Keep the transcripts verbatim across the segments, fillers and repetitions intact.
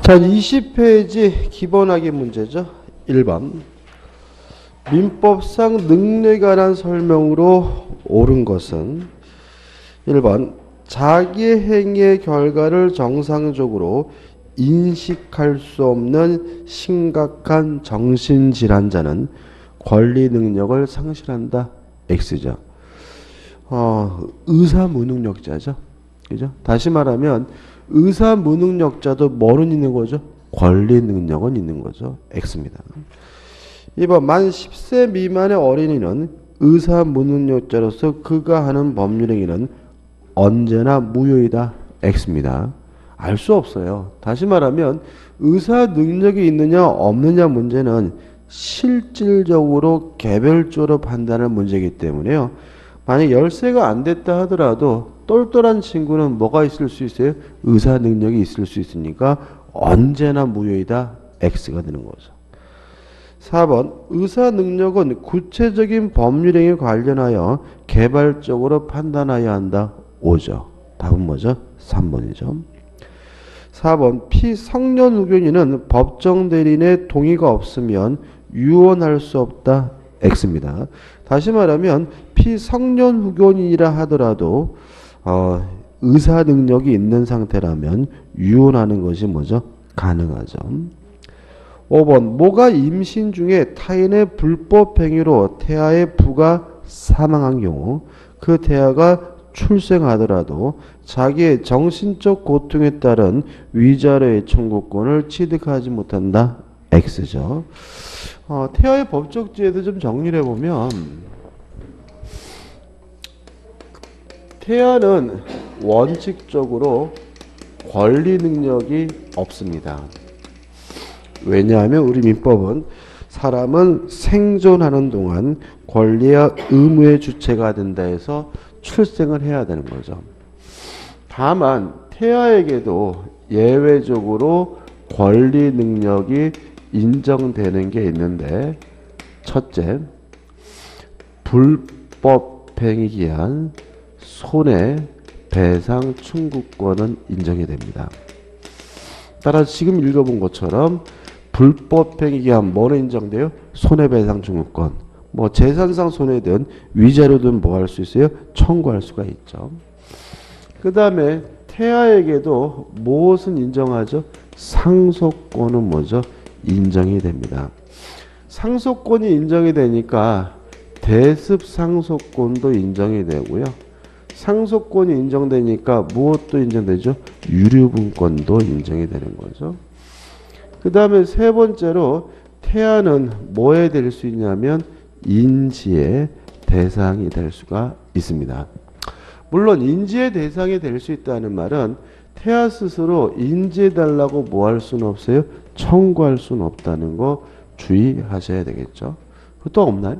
자, 이십 페이지 기본하기 문제죠. 일 번. 민법상 능력에 관한 설명으로 옳은 것은 일 번. 자기의 행위의 결과를 정상적으로 인식할 수 없는 심각한 정신질환자는 권리 능력을 상실한다. X죠. 어, 의사 무능력자죠. 그죠? 다시 말하면 의사 무능력자도 뭐는 있는 거죠? 권리 능력은 있는 거죠. X입니다. 이 번. 만 십 세 미만의 어린이는 의사 무능력자로서 그가 하는 법률 행위는 언제나 무효이다. X입니다. 알 수 없어요. 다시 말하면 의사 능력이 있느냐 없느냐 문제는 실질적으로 개별적으로 판단할 문제이기 때문에요. 만약 열세가 안 됐다 하더라도 똘똘한 친구는 뭐가 있을 수 있어요? 의사 능력이 있을 수 있으니까 언제나 무효이다. X가 되는 거죠. 사 번. 의사 능력은 구체적인 법률행위에 관련하여 개발적으로 판단해야 한다. 오죠. 답은 뭐죠? 삼 번이죠. 사 번. 피성년 후견인은 법정 대리인의 동의가 없으면 유언할 수 없다. X입니다. 다시 말하면 피성년 후견인이라 하더라도 어, 의사 능력이 있는 상태라면 유언하는 것이 뭐죠? 가능하죠. 오 번. 모가 임신 중에 타인의 불법 행위로 태아의 부가 사망한 경우 그 태아가 출생하더라도 자기의 정신적 고통에 따른 위자료의 청구권을 취득하지 못한다. X죠. 어, 태아의 법적 지혜도 좀 정리를 해보면 태아는 원칙적으로 권리 능력이 없습니다. 왜냐하면 우리 민법은 사람은 생존하는 동안 권리와 의무의 주체가 된다 해서 출생을 해야 되는 거죠. 다만 태아에게도 예외적으로 권리 능력이 인정되는 게 있는데 첫째, 불법 행위에 기한 손해배상 청구권은 인정이 됩니다. 따라서 지금 읽어본 것처럼 불법 행위에 기한 뭐는 인정돼요? 손해배상 청구권. 뭐 재산상 손해든 위자료든 뭐 할 수 있어요? 청구할 수가 있죠. 그 다음에 태아에게도 무엇은 인정하죠? 상속권은 뭐죠? 인정이 됩니다. 상속권이 인정이 되니까 대습 상속권도 인정이 되고요. 상속권이 인정되니까 무엇도 인정되죠? 유류분권도 인정이 되는 거죠. 그 다음에 세 번째로 태아는 뭐에 될 수 있냐면 인지의 대상이 될 수가 있습니다. 물론 인지의 대상이 될 수 있다는 말은 태아 스스로 인지해달라고 뭐 할 수는 없어요? 청구할 수는 없다는 거 주의하셔야 되겠죠. 또 없나요?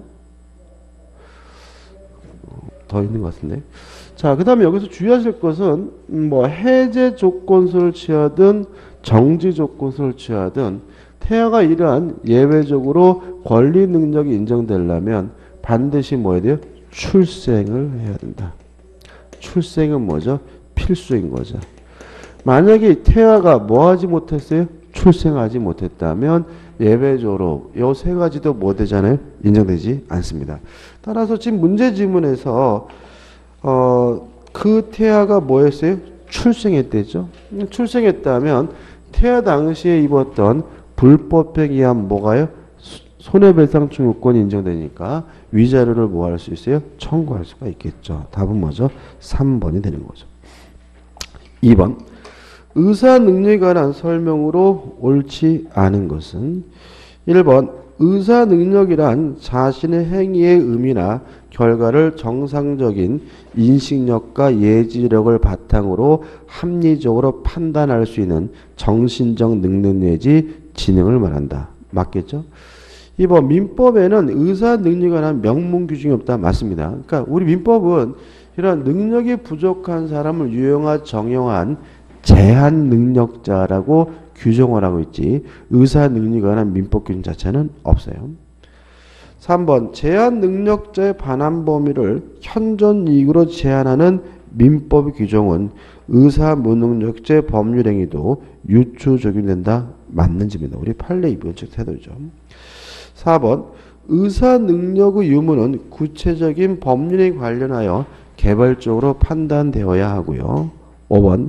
더 있는 것 같은데. 자, 그 다음에 여기서 주의하실 것은 뭐 해제 조건서를 취하든 정지 조건서를 취하든 태아가 이러한 예외적으로 권리 능력이 인정되려면 반드시 뭐 해야 돼요? 출생을 해야 된다. 출생은 뭐죠? 필수인 거죠. 만약에 태아가 뭐 하지 못했어요? 출생하지 못했다면 예외적으로 이 세 가지도 뭐 되잖아요? 인정되지 않습니다. 따라서 지금 문제 지문에서 어, 그 태아가 뭐 했어요? 출생했대죠. 출생했다면 태아 당시에 입었던 불법행위에 의한 뭐가요? 손해배상 청구권이 인정되니까 위자료를 뭐 할 수 있어요? 청구할 수가 있겠죠. 답은 뭐죠? 삼 번이 되는 거죠. 이 번. 의사 능력에 관한 설명으로 옳지 않은 것은 일 번. 의사 능력이란 자신의 행위의 의미나 결과를 정상적인 인식력과 예지력을 바탕으로 합리적으로 판단할 수 있는 정신적 능력 내지 지능을 말한다. 맞겠죠? 이 번. 민법에는 의사 능력에 관한 명문 규정이 없다. 맞습니다. 그러니까 우리 민법은 이런 능력이 부족한 사람을 유형화 정형한 제한 능력자라고 규정을 하고 있지 의사 능력에 관한 민법 규정 자체는 없어요. 삼 번. 제한 능력자의 반환 범위를 현존 이익으로 제한하는 민법 규정은 의사무능력죄 법률행위도 유추 적용된다. 맞는 집니다. 우리 판례 이변칙 태도죠. 사 번 의사능력의 유무는 구체적인 법률에 관련하여 개별적으로 판단되어야 하고요. 오 번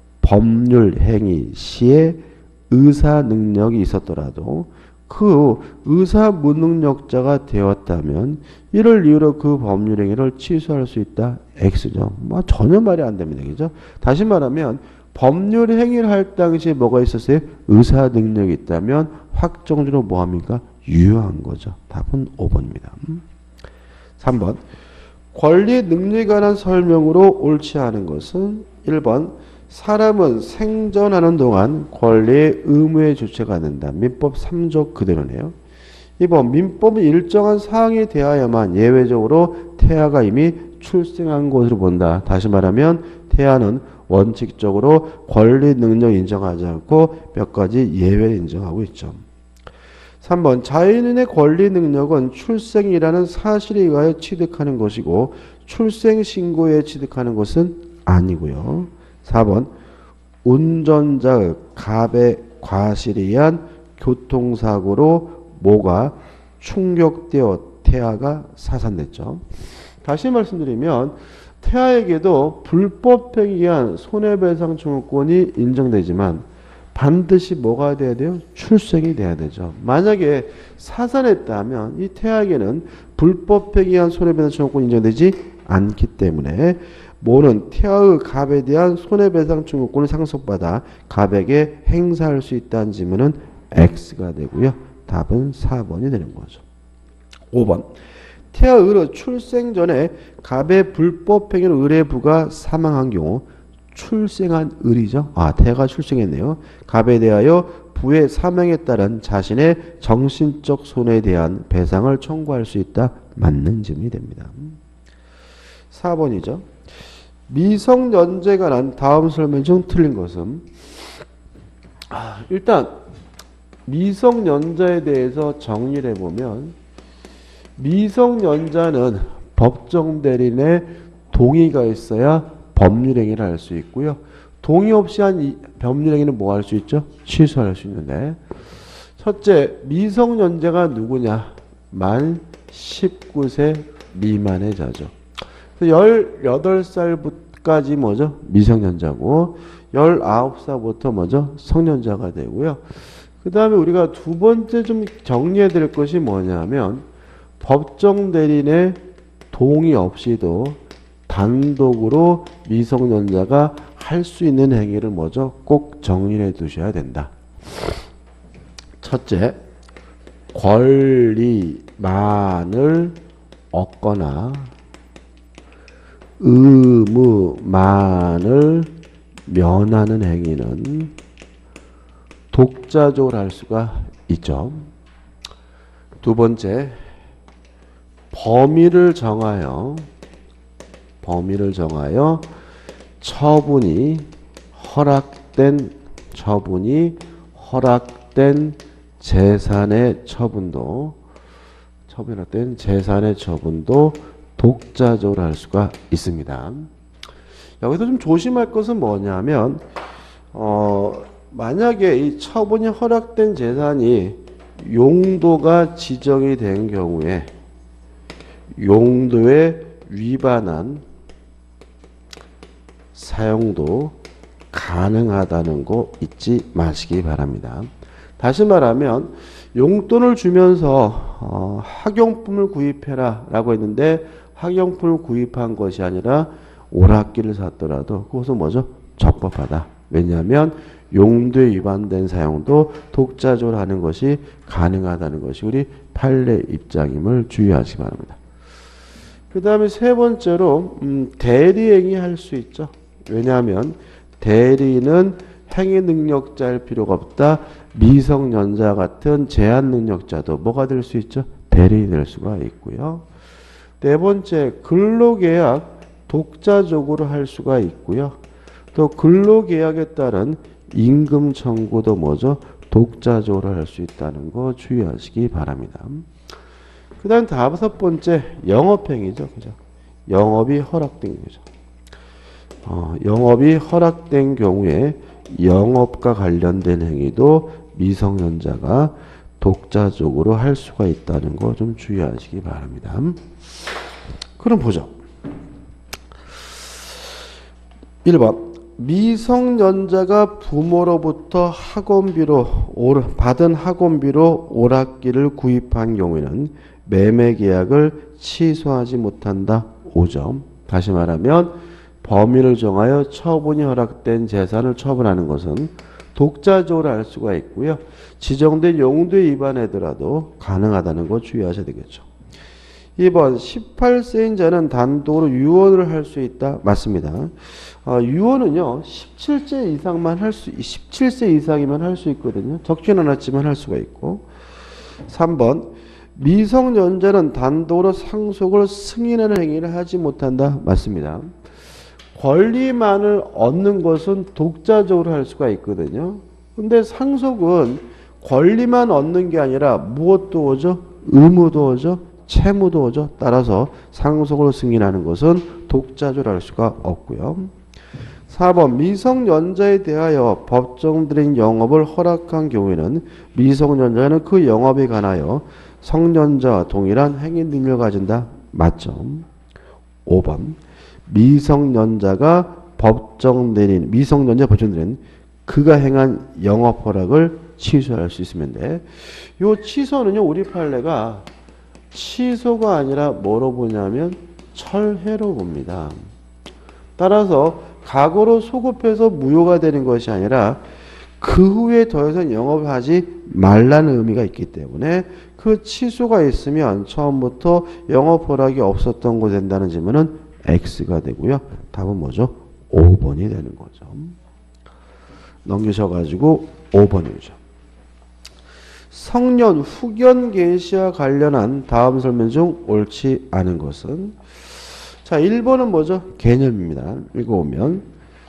법률행위 시에 의사능력이 있었더라도 그 의사무능력자가 되었다면 이를 이유로 그 법률행위를 취소할 수 있다. X죠. 뭐 전혀 말이 안 됩니다. 그죠? 다시 말하면 법률행위를 할 당시에 뭐가 있었어요? 의사능력이 있다면 확정적으로 뭐합니까? 유효한 거죠. 답은 오 번입니다. 삼 번 권리 능력에 관한 설명으로 옳지 않은 것은 일 번 사람은 생존하는 동안 권리의 의무의 주체가 안 된다. 민법 삼 조 그대로네요. 이 번 민법은 일정한 사항에 대하여만 예외적으로 태아가 이미 출생한 것으로 본다. 다시 말하면 태아는 원칙적으로 권리 능력 인정하지 않고 몇 가지 예외를 인정하고 있죠. 삼 번 자연인의 권리 능력은 출생이라는 사실에 의하여 취득하는 것이고 출생신고에 취득하는 것은 아니고요. 사 번 운전자의 갑의 과실에 의한 교통사고로 모가 충격되어 태아가 사산됐죠. 다시 말씀드리면 태아에게도 불법행위에 의한 손해배상 청구권이 인정되지만 반드시 뭐가 돼야 돼요? 출생이 돼야 되죠. 만약에 사산했다면 이 태아에게는 불법행위에 의한 손해배상 청구권이 인정되지 않기 때문에 모는 태아의 갑에 대한 손해배상 청구권을 상속받아 갑에게 행사할 수 있다는 지문은 X가 되고요. 답은 사 번이 되는 거죠. 오 번 태아의 출생 전에 갑의 불법행위로 의뢰부가 사망한 경우 출생한 을이죠. 아, 태아가 출생했네요. 갑에 대하여 부의 사명에 따른 자신의 정신적 손해에 대한 배상을 청구할 수 있다. 맞는 질문이 됩니다. 사 번이죠. 미성년자에 관한 다음 설명 중 틀린 것은 아, 일단 미성년자에 대해서 정리를 해보면 미성년자는 법정 대리인의 동의가 있어야 법률행위를 할 수 있고요. 동의 없이 한 법률행위는 뭐 할 수 있죠? 취소할 수 있는데 첫째, 미성년자가 누구냐? 만 십구 세 미만의 자죠. 열여덟 살까지 뭐죠? 미성년자고 열아홉 살부터 뭐죠? 성년자가 되고요. 그 다음에 우리가 두 번째 좀 정리해 드릴 것이 뭐냐면 법정 대리인의 동의 없이도 단독으로 미성년자가 할 수 있는 행위를 뭐죠? 꼭 정리해 두셔야 된다. 첫째, 권리만을 얻거나 의무만을 면하는 행위는 독자적으로 할 수가 있죠. 두 번째, 범위를 정하여 범위를 정하여 처분이 허락된 처분이 허락된 재산의 처분도 처분된 재산의 처분도 독자적으로 할 수가 있습니다. 여기서 좀 조심할 것은 뭐냐면 어, 만약에 이 처분이 허락된 재산이 용도가 지정이 된 경우에 용도에 위반한 사용도 가능하다는 거 잊지 마시기 바랍니다. 다시 말하면 용돈을 주면서 어, 학용품을 구입해라 라고 했는데 학용품을 구입한 것이 아니라 오락기를 샀더라도 그것은 뭐죠? 적법하다. 왜냐하면 용도에 위반된 사용도 독자적으로 하는 것이 가능하다는 것이 우리 판례 입장임을 주의하시기 바랍니다. 그 다음에 세 번째로 음, 대리행위 할 수 있죠. 왜냐하면 대리는 행위 능력자일 필요가 없다. 미성년자 같은 제한 능력자도 뭐가 될 수 있죠? 대리인이 될 수가 있고요. 네 번째, 근로계약 독자적으로 할 수가 있고요. 또 근로계약에 따른 임금 청구도 뭐죠? 독자적으로 할 수 있다는 거 주의하시기 바랍니다. 그 다음 다섯 번째, 영업행위죠. 그죠? 영업이 허락된 거죠. 어, 영업이 허락된 경우에 영업과 관련된 행위도 미성년자가 독자적으로 할 수가 있다는 거 좀 주의하시기 바랍니다. 그럼 보죠. 일 번 미성년자가 부모로부터 학원비로 받은 학원비로 오락기를 구입한 경우에는 매매계약을 취소하지 못한다. 오 점. 다시 말하면 범위를 정하여 처분이 허락된 재산을 처분하는 것은 독자적으로 할 수가 있고요. 지정된 용도에 위반하더라도 가능하다는 거 주의하셔야 되겠죠. 이 번 십팔 세인 자는 단독으로 유언을 할 수 있다. 맞습니다. 어, 유언은요 십칠 세 이상만 할 수, 십칠 세 이상이면 할 수 있거든요. 적지는 않았지만 할 수가 있고. 삼 번 미성년자는 단독으로 상속을 승인하는 행위를 하지 못한다. 맞습니다. 권리만을 얻는 것은 독자적으로 할 수가 있거든요. 근데 상속은 권리만 얻는 게 아니라 무엇도 오죠? 의무도 오죠? 채무도 오죠? 따라서 상속을 승인하는 것은 독자적으로 할 수가 없고요. 사 번 미성년자에 대하여 법정들인 영업을 허락한 경우에는 미성년자는 그 영업에 관하여 성년자와 동일한 행위 능력을 가진다. 맞죠? 오 번 미성년자가 법정 내린 미성년자 법정 내린 그가 행한 영업 허락을 취소할 수 있으면 돼. 요 취소는요 우리 판례가 취소가 아니라 뭐로 보냐면 철회로 봅니다. 따라서 과거로 소급해서 무효가 되는 것이 아니라 그 후에 더 이상 영업을 하지 말라는 의미가 있기 때문에 그 취소가 있으면 처음부터 영업 허락이 없었던 거 된다는 질문은 X가 되고요. 답은 뭐죠? 오 번이 되는 거죠. 넘기셔가지고 오 번이죠. 성년 후견 계시와 관련한 다음 설명 중 옳지 않은 것은 자 일 번은 뭐죠? 개념입니다. 읽어보면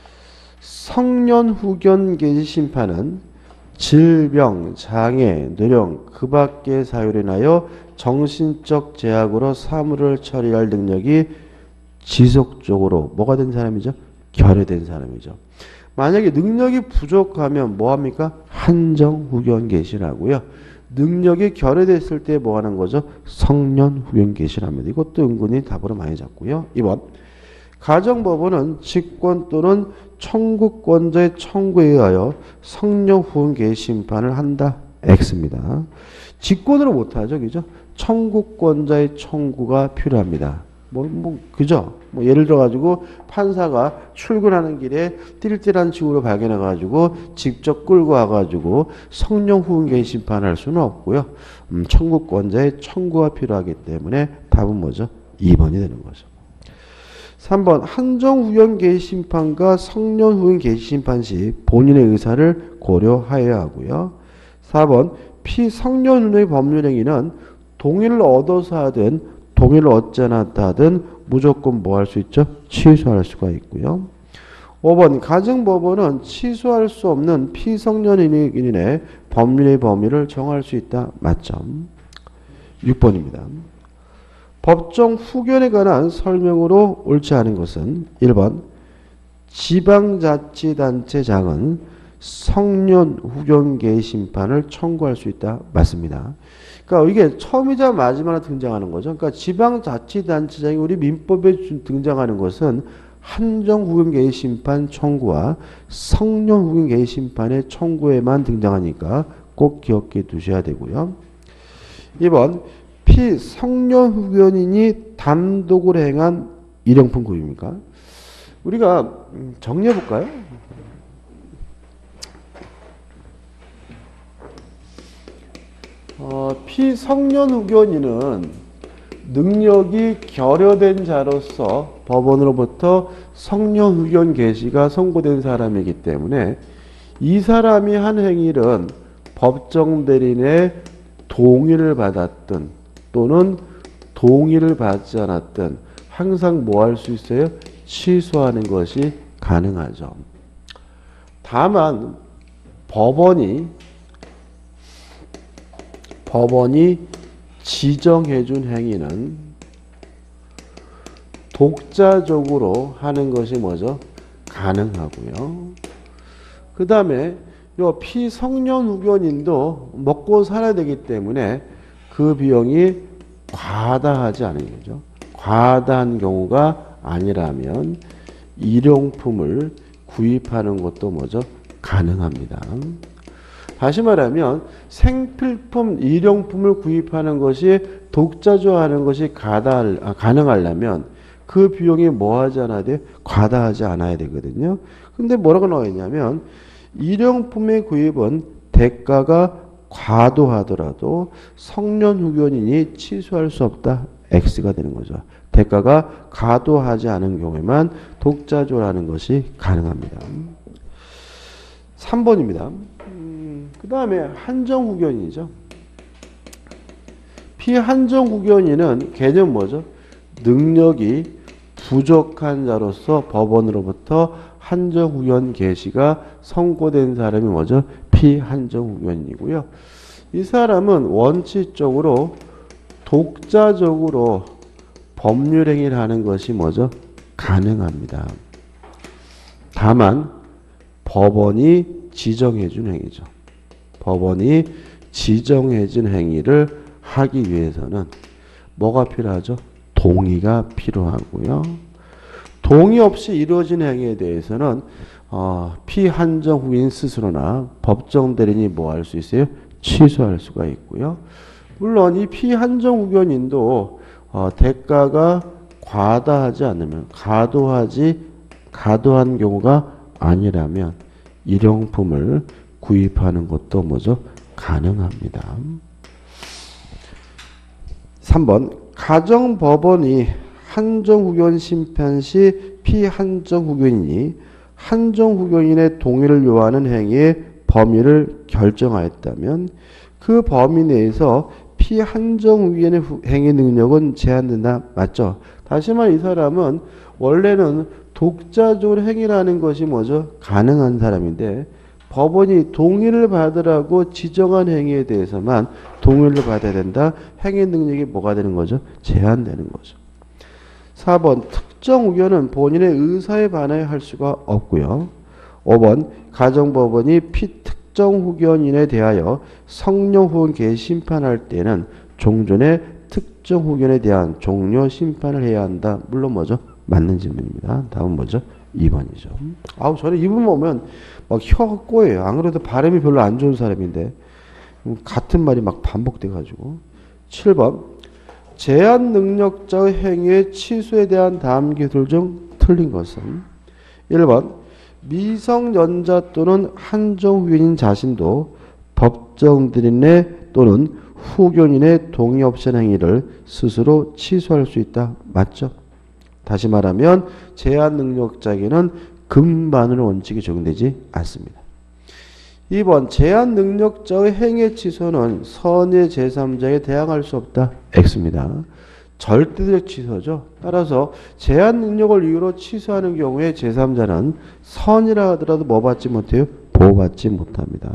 성년 후견 계시 심판은 질병, 장애, 노령, 그 밖의 사유로 인하여 정신적 제약으로 사물을 처리할 능력이 지속적으로 뭐가 된 사람이죠? 결여된 사람이죠. 만약에 능력이 부족하면 뭐합니까? 한정 후견 계시라고요. 능력이 결여됐을 때 뭐 하는 거죠? 성년 후견 계시랍니다. 이것도 은근히 답으로 많이 잡고요. 이 번 가정법원은 직권 또는 청구권자의 청구에 의하여 성년 후견 계시 심판을 한다. X입니다. 직권으로 못하죠. 그죠? 청구권자의 청구가 필요합니다. 뭐, 뭐, 그죠? 뭐, 예를 들어가지고, 판사가 출근하는 길에 띨띨한 친구를 발견해가지고, 직접 끌고 와가지고, 성령 후견 심판할 수는 없고요. 음, 청구권자의 청구가 필요하기 때문에 답은 뭐죠? 이 번이 되는 거죠. 삼 번, 한정 후견 개시 심판과 성년 후견 개시 심판 시 본인의 의사를 고려하여야 하고요. 사 번, 피성년 후의 법률행위는 동의를 얻어서 하든, 동의를 얻지 않았다 하든 무조건 뭐 할 수 있죠? 취소할 수가 있고요. 오 번 가정법원은 취소할 수 없는 피성년인의 법률의 범위를 정할 수 있다. 맞죠? 육 번입니다. 법정 후견에 관한 설명으로 옳지 않은 것은 일 번 지방자치단체장은 성년 후견 개시 심판을 청구할 수 있다. 맞습니다. 그러니까 이게 처음이자 마지막으로 등장하는 거죠. 그러니까 지방자치단체장이 우리 민법에 등장하는 것은 한정 후견 개시 심판 청구와 성년 후견 개시 심판의 청구에만 등장하니까 꼭 기억해 두셔야 되고요. 이 번 피성년 후견인이 단독으로 행한 일형품 구입입니까? 우리가 정리해 볼까요? 어, 피성년 후견인은 능력이 결여된 자로서 법원으로부터 성년 후견 개시가 선고된 사람이기 때문에 이 사람이 한 행위는 법정 대리인의 동의를 받았든 또는 동의를 받지 않았든 항상 뭐 할 수 있어요? 취소하는 것이 가능하죠. 다만 법원이 법원이 지정해준 행위는 독자적으로 하는 것이 뭐죠? 가능하고요. 그 다음에 요 피성년 후견인도 먹고 살아야 되기 때문에 그 비용이 과다하지 않은 거죠. 과다한 경우가 아니라면 일용품을 구입하는 것도 뭐죠? 가능합니다. 다시 말하면 생필품, 일용품을 구입하는 것이 독자조하는 것이 가다, 아, 가능하려면 그 비용이 뭐 하지 않아야 돼? 과다하지 않아야 되거든요. 근데 뭐라고 나와 있냐면 일용품의 구입은 대가가 과도하더라도 성년 후견인이 취소할 수 없다. X가 되는 거죠. 대가가 과도하지 않은 경우에만 독자조라는 것이 가능합니다. 삼 번입니다. 음, 그 다음에 한정후견이죠. 피한정후견인은 개념 뭐죠? 능력이 부족한 자로서 법원으로부터 한정후견 개시가 선고된 사람이 뭐죠? 피한정후견이고요. 이 사람은 원칙적으로 독자적으로 법률행위를 하는 것이 뭐죠? 가능합니다. 다만 법원이 지정해준 행위죠. 법원이 지정해준 행위를 하기 위해서는 뭐가 필요하죠? 동의가 필요하고요. 동의 없이 이루어진 행위에 대해서는 어, 피한정 후인 스스로나 법정 대리인이 뭐 할 수 있어요? 취소할 수가 있고요. 물론 이 피한정 후견인도 어, 대가가 과다하지 않으면 과도하지 과도한 경우가 아니라면 일용품을 구입하는 것도 뭐죠? 가능합니다. 삼 번 가정법원이 한정후견 심판 시 피한정후견인이 한정후견인의 동의를 요하는 행위의 범위를 결정하였다면 그 범위 내에서 피한정후견의 행위 능력은 제한된다. 맞죠? 다시 말해 이 사람은 원래는 독자적으로 행위라는 것이 뭐죠? 가능한 사람인데 법원이 동의를 받으라고 지정한 행위에 대해서만 동의를 받아야 된다. 행위 능력이 뭐가 되는 거죠? 제한되는 거죠. 사 번 특정 후견은 본인의 의사에 반하여 할 수가 없고요. 오 번 가정법원이 피특정 후견인에 대하여 성령 후견 개심판할 때는 종전의 특정 후견에 대한 종료 심판을 해야 한다. 물론 뭐죠? 맞는 질문입니다. 다음은 뭐죠? 이 번이죠. 아우 저는 이 번 보면 막 혀가 꼬여요. 안 그래도 발음이 별로 안 좋은 사람인데 같은 말이 막 반복돼 가지고. 칠 번 제한 능력자의 행위의 취소에 대한 다음 기술 중 틀린 것은 일 번 미성년자 또는 한정후견인 자신도 법정대리인의 또는 후견인의 동의 없이 한 행위를 스스로 취소할 수 있다. 맞죠? 다시 말하면 제한 능력자에게는 금반의 원칙이 적용되지 않습니다. 이 번 제한 능력자의 행위 취소는 선의 제삼자에 대항할 수 없다. X입니다. 절대적 취소죠. 따라서 제한 능력을 이유로 취소하는 경우에 제삼자는 선이라 하더라도 뭐 받지 못해요? 보호받지 못합니다.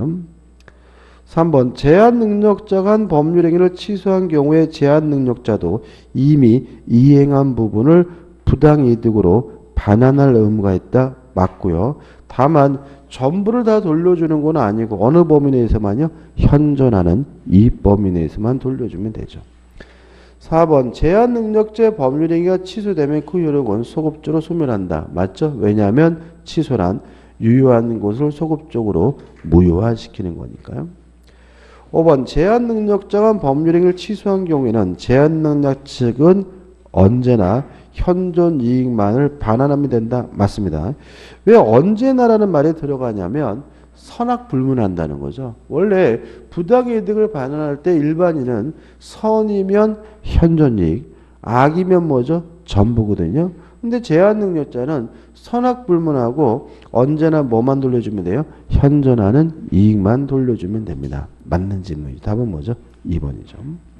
삼 번 제한 능력자가 한 법률 행위를 취소한 경우에 제한 능력자도 이미 이행한 부분을 부당이득으로 반환할 의무가 있다. 맞고요. 다만 전부를 다 돌려주는 건 아니고 어느 범위 내에서만요? 현존하는 이 범위 내에서만 돌려주면 되죠. 사 번 제한 능력자의 법률 행위가 취소되면 그 효력은 소급적으로 소멸한다. 맞죠? 왜냐하면 취소란 유효한 것을 소급적으로 무효화시키는 거니까요. 오 번 제한 능력자가 법률 행위를 취소한 경우에는 제한 능력 측은 언제나 현존 이익만을 반환하면 된다. 맞습니다. 왜 언제나라는 말이 들어가냐면 선악불문한다는 거죠. 원래 부당이득을 반환할 때 일반인은 선이면 현존이익, 악이면 뭐죠? 전부거든요. 근데 제한능력자는 선악불문하고 언제나 뭐만 돌려주면 돼요? 현존하는 이익만 돌려주면 됩니다. 맞는 질문이죠. 답은 뭐죠? 이 번이죠.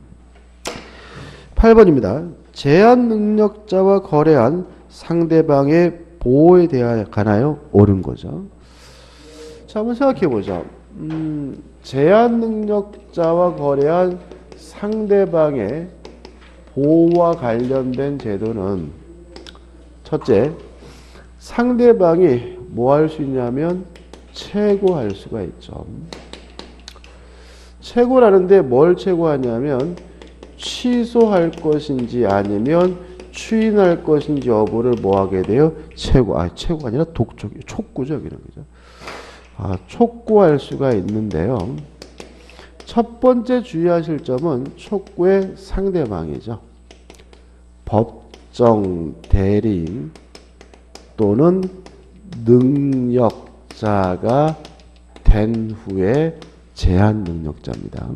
팔 번입니다. 제한 능력자와 거래한 상대방의 보호에 대하여 가나요? 옳은 거죠. 자, 한번 생각해 보죠. 음, 제한 능력자와 거래한 상대방의 보호와 관련된 제도는 첫째, 상대방이 뭐 할 수 있냐면 최고할 수가 있죠. 최고라는데 뭘 최고하냐면 취소할 것인지 아니면 추인할 것인지 여부를 뭐 하게 돼요? 최고. 아, 최고가 아니라 독촉, 촉구죠. 이런 거죠. 아, 촉구할 수가 있는데요. 첫 번째 주의하실 점은 촉구의 상대방이죠. 법정 대리인 또는 능력자가 된 후에 제한 능력자입니다.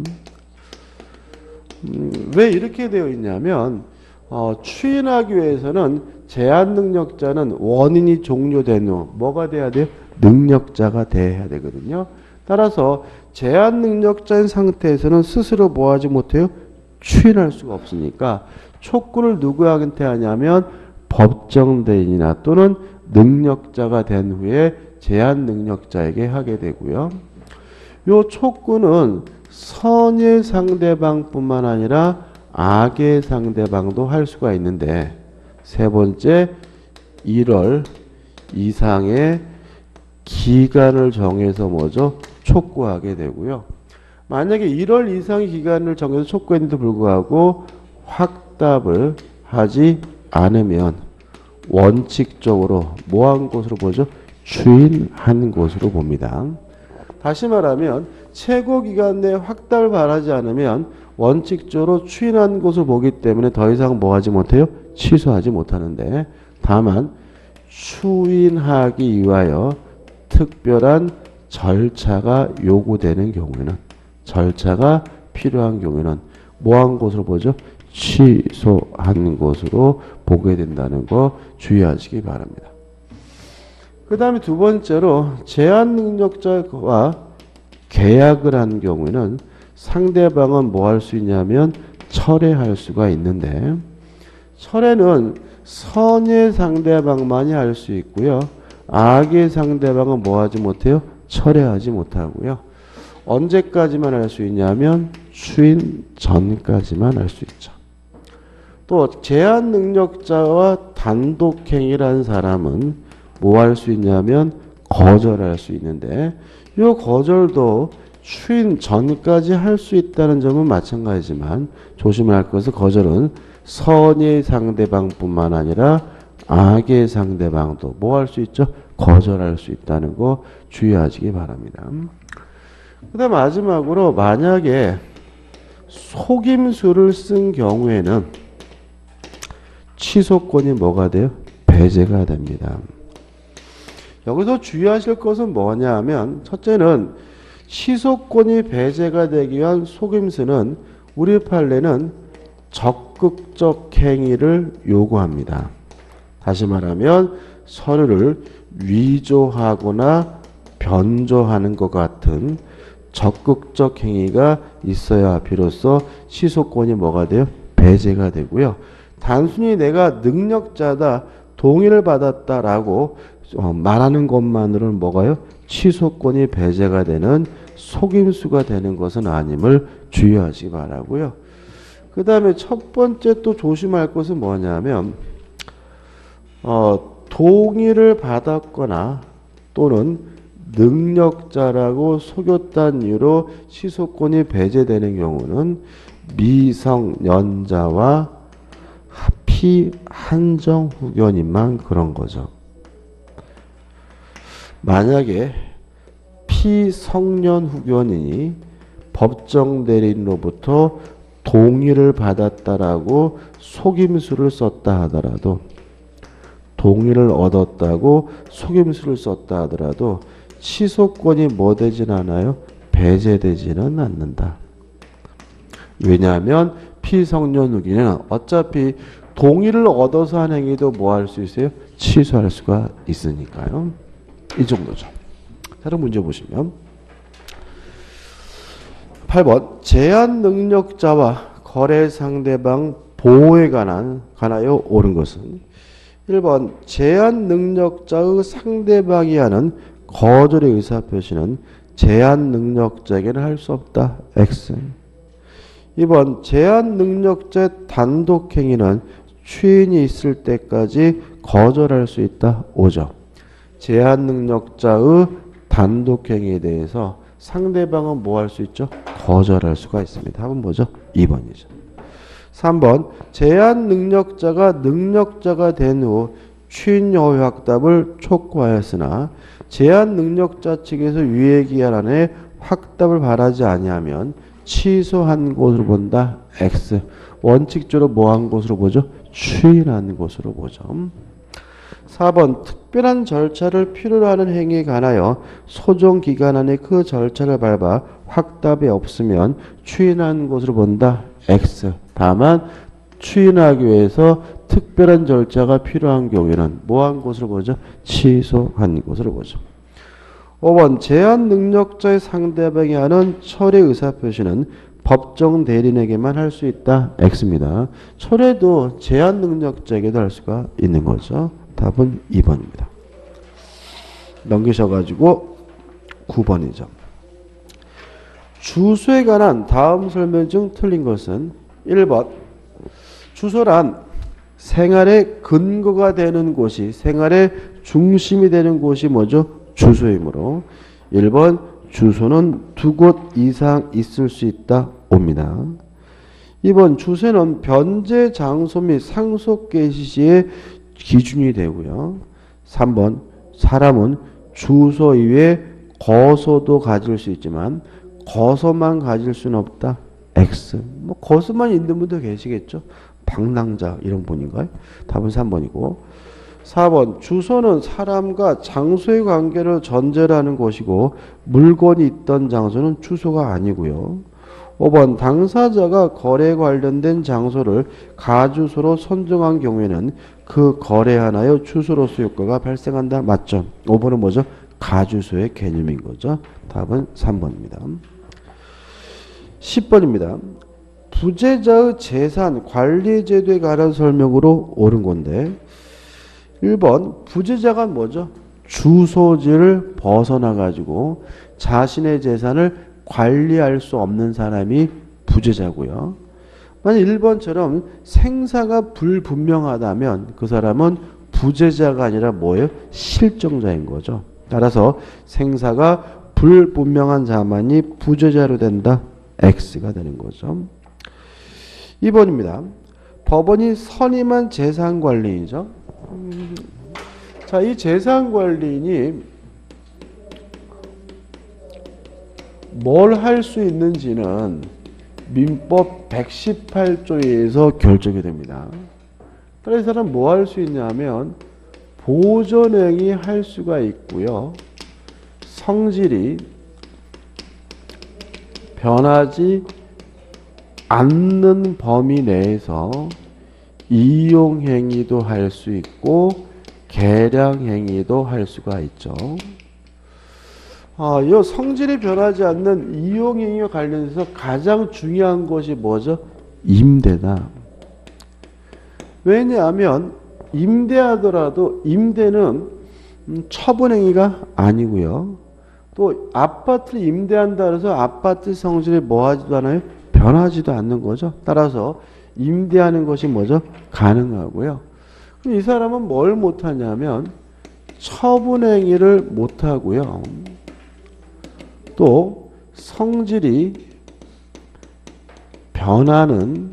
음, 왜 이렇게 되어 있냐면 어, 추인하기 위해서는 제한 능력자는 원인이 종료된 후 뭐가 돼야 돼요? 능력자가 돼야 되거든요. 따라서 제한 능력자인 상태에서는 스스로 뭐 하지 못해요? 추인할 수가 없으니까 촉구를 누구한테 하냐면 법정 대리인이나 또는 능력자가 된 후에 제한 능력자에게 하게 되고요. 요 촉구는 선의 상대방뿐만 아니라 악의 상대방도 할 수가 있는데 세 번째 일월 이상의 기간을 정해서 뭐죠? 촉구하게 되고요. 만약에 일월 이상의 기간을 정해서 촉구했는데도 불구하고 확답을 하지 않으면 원칙적으로 뭐한 것으로 보죠? 추인한 것으로 봅니다. 다시 말하면 최고 기간 내에 확답을 바라지 않으면 원칙적으로 추인한 것을 보기 때문에 더 이상 뭐 하지 못해요? 취소하지 못하는데 다만 추인하기 위하여 특별한 절차가 요구되는 경우에는 절차가 필요한 경우에는 뭐한 것으로 보죠? 취소한 것으로 보게 된다는 거 주의하시기 바랍니다. 그 다음에 두 번째로 제한 능력자와 계약을 한 경우에는 상대방은 뭐 할 수 있냐면 철회할 수가 있는데 철회는 선의 상대방만이 할 수 있고요. 악의 상대방은 뭐 하지 못해요? 철회하지 못하고요. 언제까지만 할 수 있냐면 추인 전까지만 할 수 있죠. 또 제한 능력자와 단독행위라는 사람은 뭐 할 수 있냐면 거절할 수 있는데 이 거절도 추인 전까지 할 수 있다는 점은 마찬가지지만 조심해야 할 것은 거절은 선의 상대방뿐만 아니라 악의 상대방도 뭐 할 수 있죠? 거절할 수 있다는 거 주의하시기 바랍니다. 그 다음 마지막으로 만약에 속임수를 쓴 경우에는 취소권이 뭐가 돼요? 배제가 됩니다. 여기서 주의하실 것은 뭐냐 하면 첫째는 취소권이 배제가 되기 위한 속임수는 우리 판례는 적극적 행위를 요구합니다. 다시 말하면 서류를 위조하거나 변조하는 것 같은 적극적 행위가 있어야 비로소 취소권이 뭐가 돼요? 배제가 되고요. 단순히 내가 능력자다, 동의를 받았다라고 말하는 것만으로는 뭐가요? 취소권이 배제가 되는 속임수가 되는 것은 아님을 주의하시기 바라고요. 그 다음에 첫 번째 또 조심할 것은 뭐냐면 어, 동의를 받았거나 또는 능력자라고 속였다는 이유로 취소권이 배제되는 경우는 미성년자와 피한정 후견인만 그런 거죠. 만약에 피성년 후견인이 법정 대리인으로부터 동의를 받았다라고 속임수를 썼다 하더라도 동의를 얻었다고 속임수를 썼다 하더라도 취소권이 뭐 되진 않아요? 배제되지는 않는다. 왜냐하면 피성년 후견인은 어차피 동의를 얻어서 한 행위도 뭐 할 수 있어요? 취소할 수가 있으니까요. 이 정도죠. 다른 문제 보시면 팔 번 제한 능력자와 거래 상대방 보호에 관한 관하여 옳은 것은 일 번 제한 능력자의 상대방이 하는 거절의 의사표시는 제한 능력자에게는 할 수 없다. X. 이 번 제한 능력자의 단독행위는 추인이 있을 때까지 거절할 수 있다. 오죠. 제한 능력자의 단독 행위에 대해서 상대방은 뭐 할 수 있죠? 거절할 수가 있습니다. 답은 뭐죠? 이 번이죠. 삼 번 제한 능력자가 능력자가 된 후 추인 여부 확답을 촉구하였으나 제한 능력자 측에서 유예기한 안에 확답을 바라지 아니하면 취소한 것으로 본다. X. 원칙적으로 뭐 한 것으로 보죠? 추인한 것으로 보죠. 사 번 특별한 절차를 필요로 하는 행위에 관하여 소정 기간 안에 그 절차를 밟아 확답이 없으면 추인한 것으로 본다. X. 다만 추인하기 위해서 특별한 절차가 필요한 경우에는 뭐 한 것으로 보죠? 취소한 것으로 보죠. 오 번 제한 능력자의 상대방이 하는 철회 의사표시는 법정 대리인에게만 할 수 있다. X입니다. 철회도 제한 능력자에게도 할 수가 있는 거죠. 답은 이 번입니다. 넘기셔가지고 구 번이죠. 주소에 관한 다음 설명 중 틀린 것은 일 번 주소란 생활의 근거가 되는 곳이 생활의 중심이 되는 곳이 뭐죠? 주소이므로 일 번 주소는 두 곳 이상 있을 수 있다. 옵니다. 이 번 주소는 변제 장소 및 상속 개시 시의 기준이 되고요. 삼 번 사람은 주소 이외에 거소도 가질 수 있지만 거소만 가질 수는 없다. X. 뭐 거소만 있는 분도 계시겠죠. 방랑자 이런 분인가요? 답은 삼 번이고 사 번 주소는 사람과 장소의 관계를 전제로 하는 것이고 물건이 있던 장소는 주소가 아니고요. 오 번 당사자가 거래에 관련된 장소를 가주소로 선정한 경우에는 그 거래 하나의 주소로서 효과가 발생한다. 맞죠? 오 번은 뭐죠? 가주소의 개념인 거죠. 답은 삼 번입니다. 십 번입니다. 부재자의 재산 관리 제도에 관한 설명으로 옳은 건데 일 번 부재자가 뭐죠? 주소지를 벗어나 가지고 자신의 재산을 관리할 수 없는 사람이 부재자고요. 만약 일 번처럼 생사가 불분명하다면 그 사람은 부재자가 아니라 뭐예요? 실정자인 거죠. 따라서 생사가 불분명한 자만이 부재자로 된다. X가 되는 거죠. 이 번입니다. 법원이 선임한 재산관리인이죠. 음, 자, 이 재산관리인이 뭘 할 수 있는지는 민법 백십팔 조에 의해서 결정이 됩니다. 그래서 이 사람 뭐 할 수 있냐면 보존행위 할 수가 있고요. 성질이 변하지 않는 범위 내에서 이용행위도 할 수 있고 개량행위도 할 수가 있죠. 아, 이 성질이 변하지 않는 이용행위와 관련해서 가장 중요한 것이 뭐죠? 임대다. 왜냐하면 임대하더라도 임대는 처분행위가 아니고요. 또 아파트를 임대한다 해서 아파트 성질이 뭐하지도 않아요? 변하지도 않는 거죠. 따라서 임대하는 것이 뭐죠? 가능하고요. 이 사람은 뭘 못하냐면 처분행위를 못하고요. 또 성질이 변하는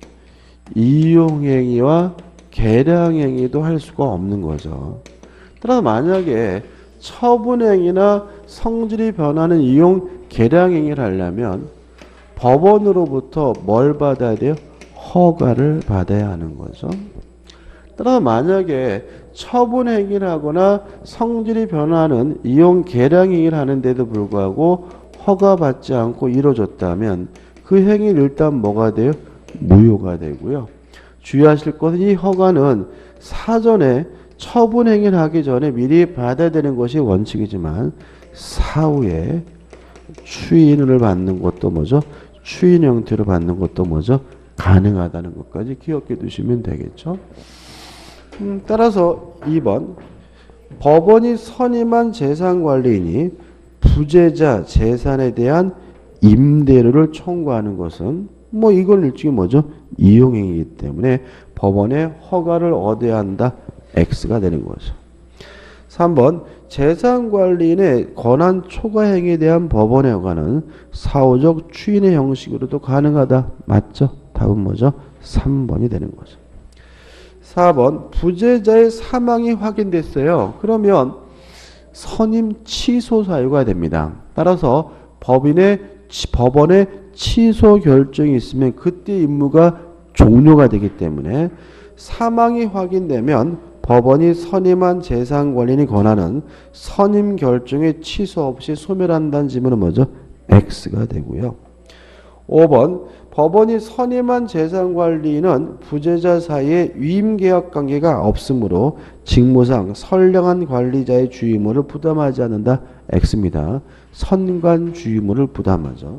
이용행위와 개량행위도 할 수가 없는 거죠. 따라서 만약에 처분행위나 성질이 변하는 이용 개량행위를 하려면 법원으로부터 뭘 받아야 돼요? 허가를 받아야 하는 거죠. 따라서 만약에 처분행위를 하거나 성질이 변하는 이용 개량행위를 하는데도 불구하고 허가받지 않고 이루어졌다면 그 행위는 일단 뭐가 돼요? 무효가 되고요. 주의하실 것은 이 허가는 사전에 처분행위를 하기 전에 미리 받아야 되는 것이 원칙이지만 사후에 추인을 받는 것도 뭐죠? 추인 형태로 받는 것도 뭐죠? 가능하다는 것까지 기억해 두시면 되겠죠. 음, 따라서 이 번 법원이 선임한 재산관리인이 부재자 재산에 대한 임대료를 청구하는 것은 뭐 이건 일종의 뭐죠? 이용행위이기 때문에 법원의 허가를 얻어야 한다. X가 되는 거죠. 삼 번 재산관리인의 권한 초과행위에 대한 법원의 허가는 사후적 추인의 형식으로도 가능하다. 맞죠? 답은 뭐죠? 삼 번이 되는 거죠. 사 번 부재자의 사망이 확인됐어요. 그러면 선임 취소 사유가 됩니다. 따라서 법인의, 법원의 취소 결정이 있으면 그때 임무가 종료가 되기 때문에 사망이 확인되면 법원이 선임한 재산관리인의 권한은 선임 결정의 취소 없이 소멸한다는 지문은 뭐죠? X가 되고요. 오 번 법원이 선임한 재산관리인은 부재자 사이에 위임계약 관계가 없으므로 직무상 선량한 관리자의 주의무를 부담하지 않는다. X입니다. 선관 주의무를 부담하죠.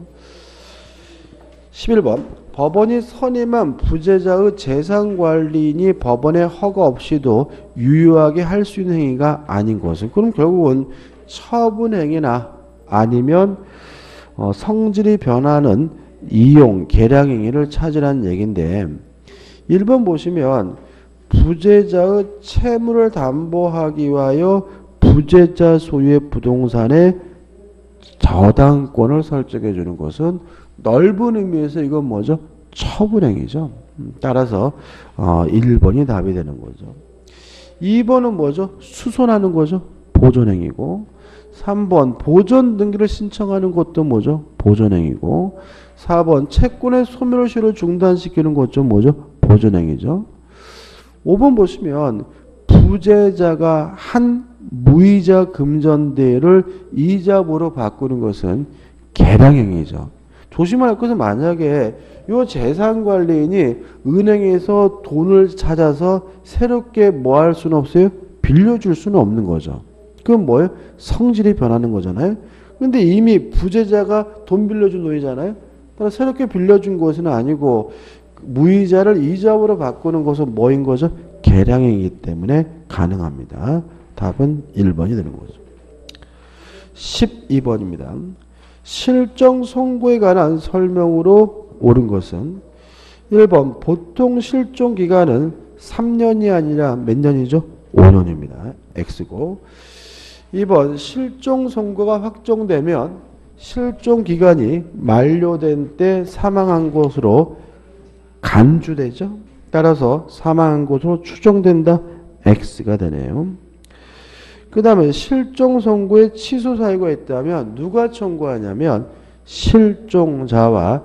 십일 번 법원이 선임한 부재자의 재산관리인이 법원의 허가 없이도 유효하게 할 수 있는 행위가 아닌 것은, 그럼 결국은 처분행위나 아니면 어, 성질이 변하는 이용, 계량행위를 찾으라는 얘기인데, 일 번 보시면 부재자의 채무를 담보하기 위하여 부재자 소유의 부동산의 저당권을 설정해 주는 것은 넓은 의미에서 이건 뭐죠? 처분행위죠. 따라서 어, 일 번이 답이 되는 거죠. 이 번은 뭐죠? 수선하는 거죠. 보존행위고. 삼 번 보존 등기를 신청하는 것도 뭐죠? 보존행위고. 사 번 채권의 소멸 시효를 중단시키는 것도 뭐죠? 보존행위죠. 오 번 보시면 부재자가 한 무이자 금전대를 이자보로 바꾸는 것은 계량행위죠. 조심할 것은 만약에 이 재산관리인이 은행에서 돈을 찾아서 새롭게 뭐 할 수는 없어요? 빌려줄 수는 없는 거죠. 그건 뭐예요? 성질이 변하는 거잖아요. 근데 이미 부재자가 돈 빌려준 돈이잖아요. 따라서 새롭게 빌려준 것은 아니고 무이자를 이자보로 바꾸는 것은 뭐인 거죠? 계량행위이기 때문에 가능합니다. 답은 일 번이 되는 거죠. 십이 번입니다. 실정 선고에 관한 설명으로 옳은 것은 일 번 보통 실종 기간은 삼 년이 아니라 몇 년이죠? 오 년입니다. X고. 이 번 실종 선고가 확정되면 실종 기간이 만료된 때 사망한 것으로 간주되죠. 따라서 사망한 것으로 추정된다. X가 되네요. 그 다음에 실종 선고에 취소 사유가 있다면 누가 청구하냐면 실종자와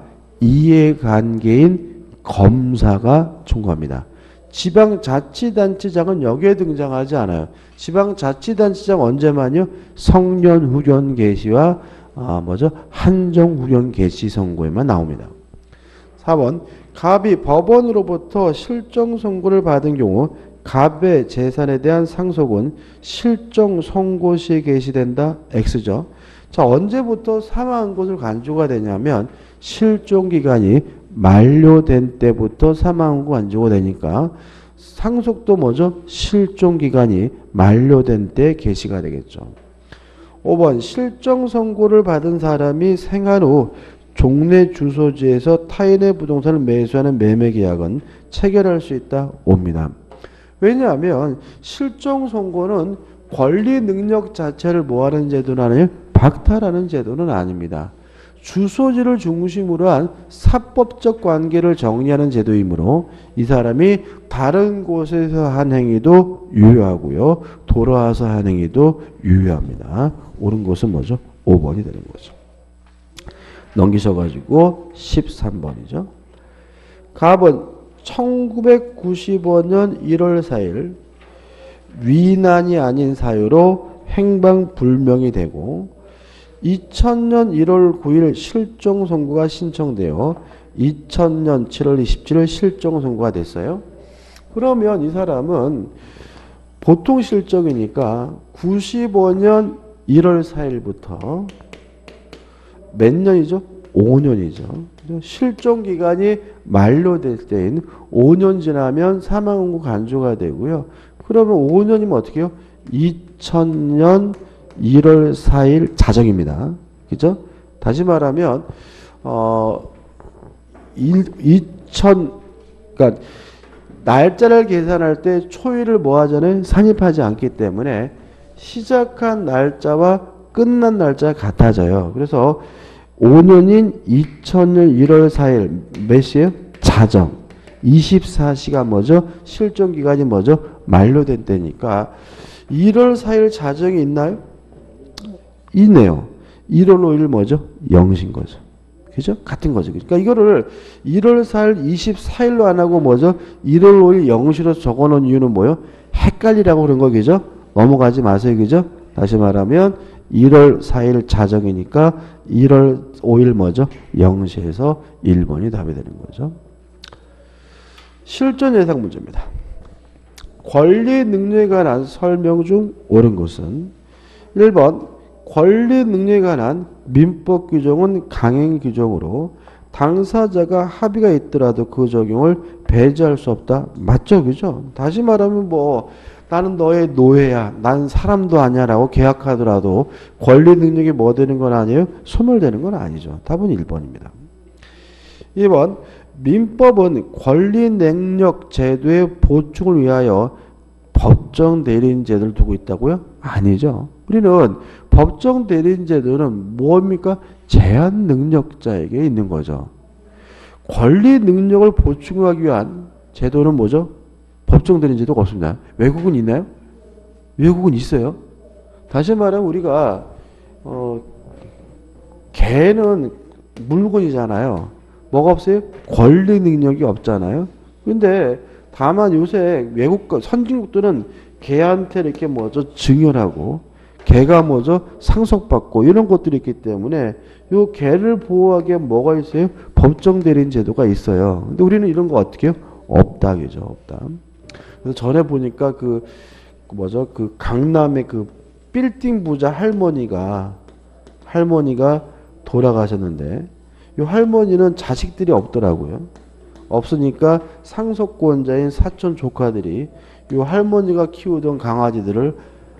이해관계인 검사가 청구합니다. 지방자치단체장은 여기에 등장하지 않아요. 지방자치단체장 언제만요? 성년후견 개시와 아, 뭐죠? 한정후견 개시 선고에만 나옵니다. 사 번 갑이 법원으로부터 실종 선고를 받은 경우 갑의 재산에 대한 상속은 실종 선고 시에 개시된다. X죠. 자, 언제부터 사망한 것을 간주가 되냐면 실종 기간이 만료된 때부터 사망한 거 간주가 되니까 상속도 뭐죠? 실종 기간이 만료된 때 개시가 되겠죠. 오 번 실종 선고를 받은 사람이 생한 후 종래 주소지에서 타인의 부동산을 매수하는 매매 계약은 체결할 수 있다. 옵니다. 왜냐하면 실종 선고는 권리 능력 자체를 뭐하는 제도는 아니에요? 박탈하는 제도는 아닙니다. 주소지를 중심으로 한 사법적 관계를 정리하는 제도이므로 이 사람이 다른 곳에서 한 행위도 유효하고요. 돌아와서 한 행위도 유효합니다. 옳은 것은 뭐죠? 오 번이 되는 거죠. 넘기셔가지고 십삼 번이죠. 갑은 천구백구십오 년 일월 사일 위난이 아닌 사유로 행방불명이 되고 이천 년 일월 구일 실종 선고가 신청되어 이천 년 칠월 이십칠일 실종 선고가 됐어요. 그러면 이 사람은 보통 실적이니까 구십오 년 일월 사일부터 몇 년이죠? 오 년이죠. 실종 기간이 만료될 때인 오 년 지나면 사망후 간주가 되고요. 그러면 오 년이면 어떻게 해요? 이천 년 일월 사일 자정입니다. 그죠? 다시 말하면 어 이천 그러니까 날짜를 계산할 때 초일을 뭐 하잖아요? 산입하지 않기 때문에 시작한 날짜와 끝난 날짜가 같아져요. 그래서 오 년인 이천 년 일월 사일 몇 시에요? 자정. 이십사 시간 뭐죠? 실종 기간이 뭐죠? 만료된 때니까 일월 사일 자정이 있나요? 있네요. 일월 오일 뭐죠? 영신 거죠. 그죠? 같은 거죠. 그러니까 이거를 일월 사일 이십사일로 안 하고 뭐죠? 일월 오일 영시로 적어 놓은 이유는 뭐예요? 헷갈리라고 그런 거 그죠? 넘어가지 마세요. 그죠? 다시 말하면 일월 사일 자정이니까 일월 오일 뭐죠? 영시에서 일 번이 답이 되는 거죠. 실전 예상 문제입니다. 권리 능력에 관한 설명 중 옳은 것은 일 번 권리 능력에 관한 민법 규정은 강행 규정으로 당사자가 합의가 있더라도 그 적용을 배제할 수 없다. 맞죠? 그죠? 다시 말하면 뭐 나는 너의 노예야. 난 사람도 아니야 라고 계약하더라도 권리 능력이 뭐 되는 건 아니에요? 소멸되는 건 아니죠. 답은 일 번입니다. 이 번 민법은 권리 능력 제도의 보충을 위하여 법정 대리인 제도를 두고 있다고요? 아니죠. 우리는 법정 대리인 제도는 뭡니까? 제한 능력자에게 있는 거죠. 권리 능력을 보충하기 위한 제도는 뭐죠? 법정 대리인 제도가 없습니다. 외국은 있나요? 외국은 있어요. 다시 말하면 우리가 어, 개는 물건이잖아요. 뭐가 없어요? 권리 능력이 없잖아요. 근데 다만 요새 외국 선진국들은 개한테 이렇게 뭐죠? 증여하고 개가 뭐죠? 상속받고 이런 것들이 있기 때문에 요 개를 보호하기에 뭐가 있어요? 법정 대리인 제도가 있어요. 근데 우리는 이런 거 어떻게 해요? 없다 그죠? 없다. 그래서 전에 보니까 그 뭐죠? 그 강남의 그 빌딩 부자 할머니가 할머니가 돌아가셨는데 이 할머니는 자식들이 없더라고요. 없으니까 상속권자인 사촌 조카들이 이 할머니가 키우던 강아지들을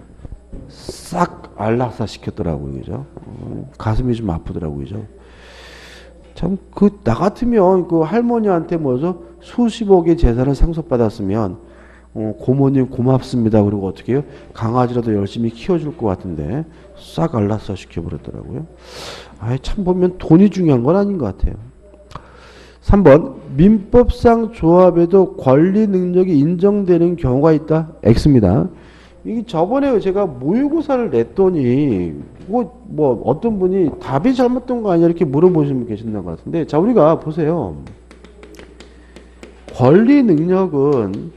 싹 안락사 시켰더라고요. 그죠? 어, 가슴이 좀 아프더라고요. 그죠? 참, 그, 나 같으면 그 할머니한테 뭐죠? 수십억의 재산을 상속받았으면, 어, 고모님 고맙습니다. 그리고 어떻게 해요? 강아지라도 열심히 키워줄 것 같은데, 싹 안락사 시켜버렸더라고요. 아이, 참 보면 돈이 중요한 건 아닌 것 같아요. 삼 번, 민법상 조합에도 권리 능력이 인정되는 경우가 있다. X입니다. 이게 저번에 제가 모의고사를 냈더니 뭐, 뭐 어떤 분이 답이 잘못된 거 아니냐 이렇게 물어보시는 분 계신는 것 같은데 자 우리가 보세요. 권리 능력은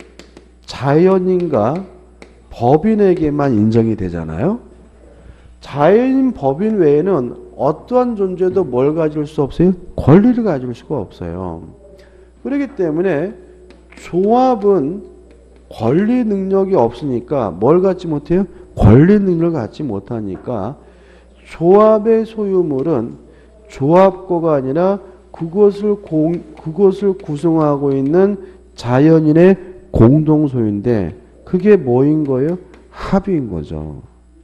자연인과 법인에게만 인정이 되잖아요. 자연인 법인 외에는 어떠한 존재도 뭘 가질 수 없어요? 권리를 가질 수가 없어요. 그렇기 때문에 조합은 권리 능력이 없으니까 뭘 갖지 못해요? 권리 능력을 갖지 못하니까 조합의 소유물은 조합거가 아니라 그것을 공, 그것을 구성하고 있는 자연인의 공동 소유인데 그게 뭐인 거예요? 합의인 거죠.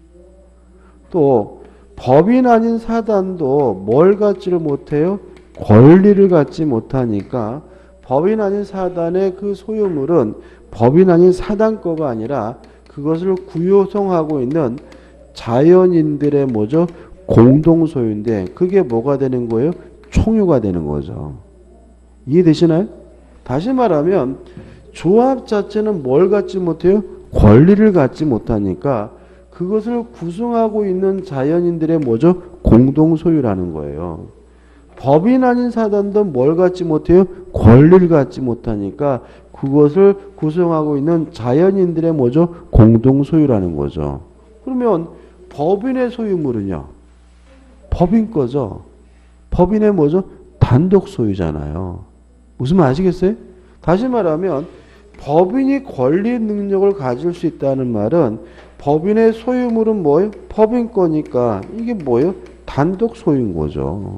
또 법인 아닌 사단도 뭘 갖지를 못해요? 권리를 갖지 못하니까 법인 아닌 사단의 그 소유물은 법인 아닌 사단 거가 아니라 그것을 구성하고 있는 자연인들의 뭐죠? 공동 소유인데 그게 뭐가 되는 거예요? 총유가 되는 거죠. 이해되시나요? 다시 말하면 조합 자체는 뭘 갖지 못해요? 권리를 갖지 못하니까 그것을 구성하고 있는 자연인들의 뭐죠? 공동 소유라는 거예요. 법인 아닌 사단도 뭘 갖지 못해요? 권리를 갖지 못하니까 그것을 구성하고 있는 자연인들의 뭐죠? 공동 소유라는 거죠. 그러면 법인의 소유물은요? 법인 거죠. 법인의 뭐죠? 단독 소유잖아요. 무슨 말 아시겠어요? 다시 말하면 법인이 권리 능력을 가질 수 있다는 말은 법인의 소유물은 뭐예요? 법인 거니까 이게 뭐예요? 단독 소유인 거죠.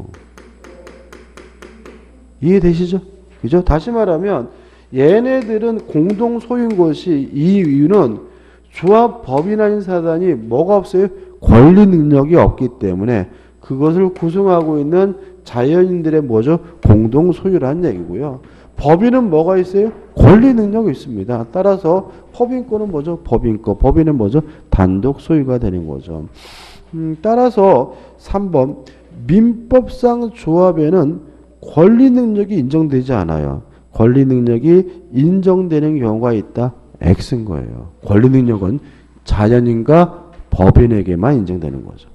이해되시죠? 그죠? 다시 말하면 얘네들은 공동 소유인 것이 이 이유는 조합 법인 아닌 사단이 뭐가 없어요? 권리 능력이 없기 때문에 그것을 구성하고 있는 자연인들의 뭐죠? 공동 소유라는 얘기고요. 법인은 뭐가 있어요? 권리 능력이 있습니다. 따라서 법인권은 뭐죠? 법인권. 법인은 뭐죠? 단독 소유가 되는 거죠. 음, 따라서 삼 번 민법상 조합에는 권리 능력이 인정되지 않아요. 권리 능력이 인정되는 경우가 있다. X인 거예요. 권리 능력은 자연인과 법인에게만 인정되는 거죠.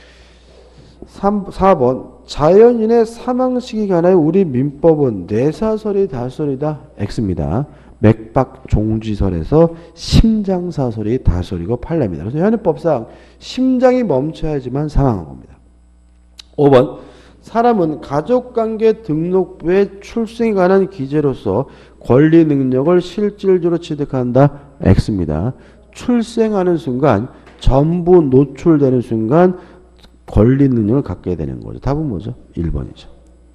삼, 사 번 자연인의 사망 시기 관하여 우리 민법은 내사설이 다설이다. X입니다. 맥박 종지설에서 심장사설이 다설이고 판례입니다. 그래서 현행법상 심장이 멈춰야지만 사망한 겁니다. 오 번 사람은 가족관계 등록부에 출생에 관한 기재로서 권리 능력을 실질적으로 취득한다. X입니다. 출생하는 순간 전부 노출되는 순간 권리 능력을 갖게 되는 거죠. 답은 뭐죠? 일 번이죠.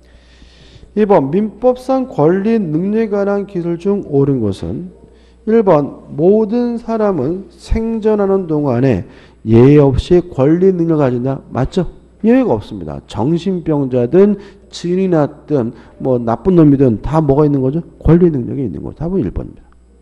이 번 민법상 권리 능력에 관한 기술 중 옳은 것은 일 번 모든 사람은 생존하는 동안에 예외 없이 권리 능력을 가진다. 맞죠? 예외가 없습니다. 정신병자든 증이 났든 뭐 나쁜 놈이든 다 뭐가 있는 거죠? 권리 능력이 있는 거죠. 답은 일 번입니다.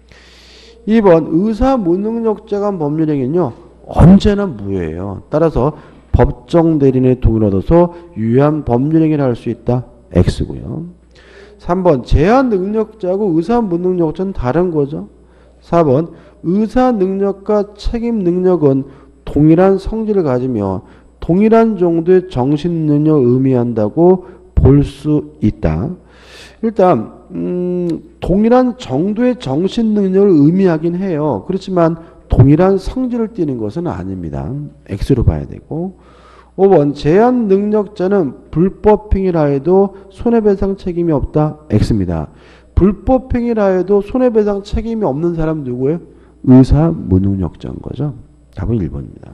이 번 의사 무능력자가 한 법률행위는요. 언제나 무효예요. 따라서 법정 대리인의 동의를 얻어서 유효한 법률행위를 할 수 있다. X고요. 삼 번 제한 능력자하고 의사 무능력자는 다른 거죠. 사 번 의사 능력과 책임 능력은 동일한 성질을 가지며 동일한 정도의 정신 능력을 의미한다고 볼 수 있다. 일단 음, 동일한 정도의 정신 능력을 의미하긴 해요. 그렇지만 동일한 성질을 띠는 것은 아닙니다. X로 봐야 되고. 오 번 제한 능력자는 불법 행위라 해도 손해배상 책임이 없다. X입니다. 불법 행위라 해도 손해배상 책임이 없는 사람 누구예요? 의사 무능력자인 거죠. 답은 일 번입니다.